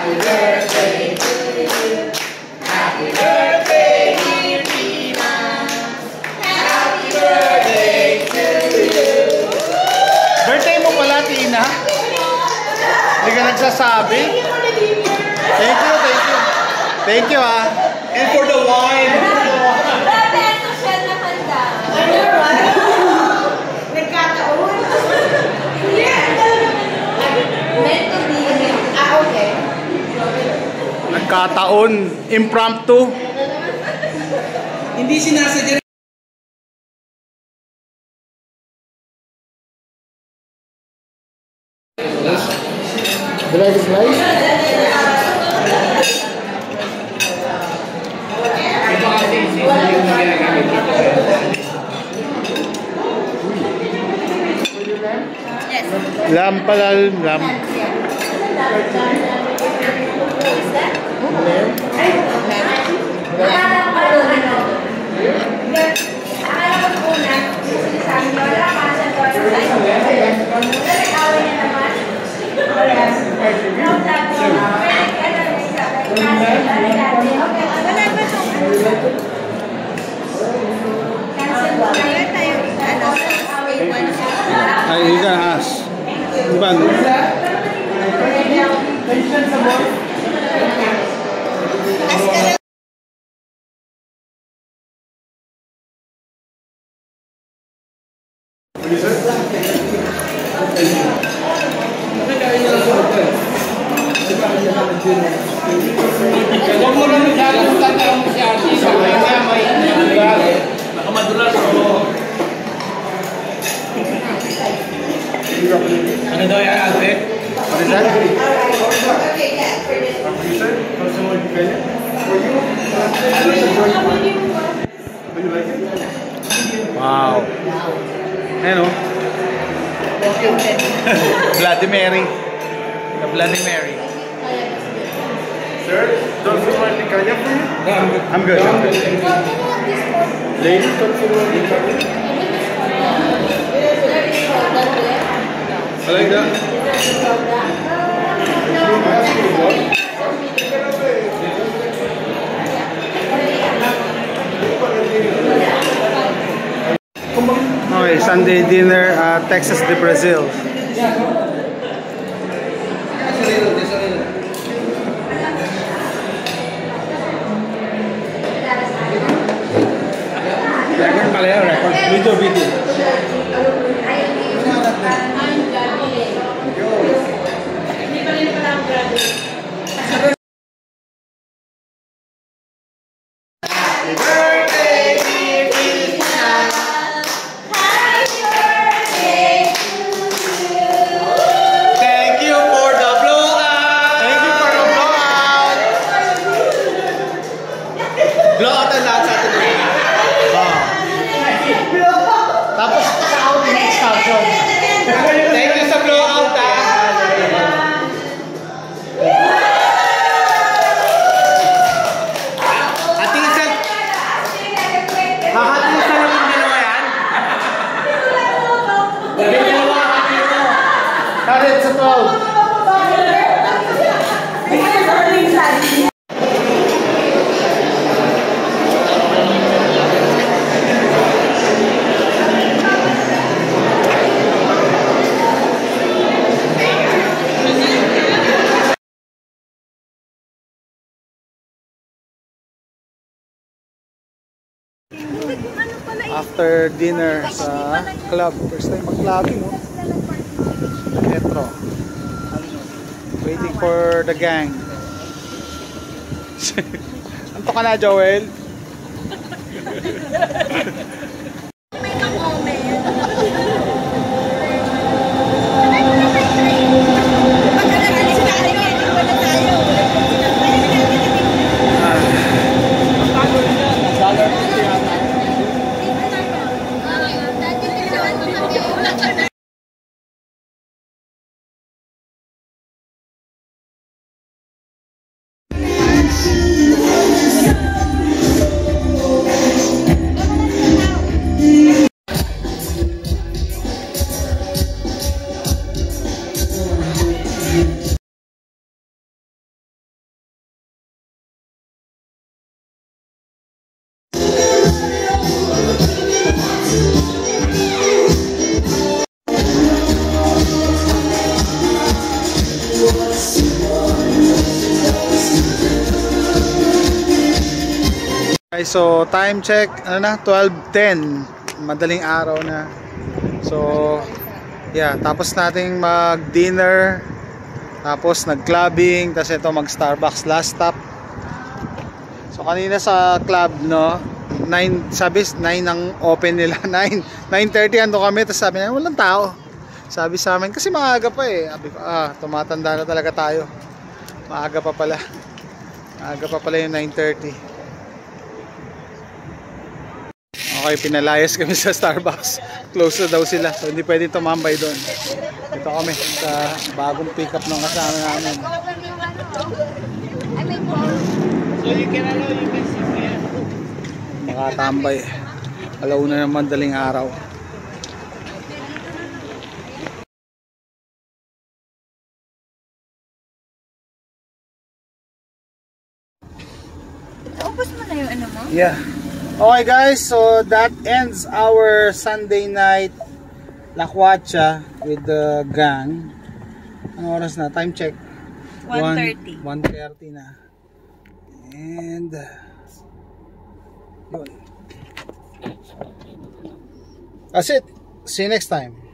birthday to you. Happy birthday, dear Tina. Happy birthday to you. Birthday mo pala, Tina? Hindi ka nagsasabi? Thank you, thank you. Thank you, ah. And for the wine. Dati ito siya nakanda. Nagkataon. Meant to be. Okay. Nagkataon. Impromptu. Hindi sinasadya. Did I slice? Yes. Lam pala, lam. Ay, you can ask. Iban. Huwag mo lang nagkakastan na lang si Archie. Kaya may nakamadulas ako. Ano daw yan, Alpe? What is that? Wow. Ano? Bloody Mary. The Bloody Mary. Sir, don't you want the kanya for you? No, I'm good. I'm good. Ladies, don't you want the kanya? I like that. Okay, Sunday dinner at Texas de Brazil. record pala yun, record. Video. Blowout ang lahat sa atin. Tapos sa out in expansion. Thank you sa blowout, ha. Hatisan. Hahatisan lang yung dalawa yan. Yung dalawa hatisan. Karet sa 12. After dinner sa club, first time mag-clubbing, oh. Metro. Waiting for the gang. Anto ka na, Joel? Okay, so time check, ano na, 12:10. Madaling araw na. So, yeah, tapos nating mag-dinner. Tapos nag-clubbing. Tapos ito mag-Starbucks last stop. So, kanina sa club, no, 9, sabi 9 ang open nila. 9:30 ando kami. Tapos sabi na, walang tao. Sabi sa amin, kasi maaga pa eh. Sabi ko, tumatanda na talaga tayo. Maaga pa pala. Maaga pa pala yung 9:30. Okay, pinalayas kami sa Starbucks. Close na daw sila. So, hindi pwede tumambay doon. Ito kami sa bagong pick-up ng kasama namin. So you can see me. Makatambay. Alauna ng madaling araw. Ubus mo na yung ano mo? Yeah. Okay guys, so that ends our Sunday night Lakwatsa with the gang. Ano oras na? Time check. 1:30. 1:30 na. And yun. That's it. See you next time.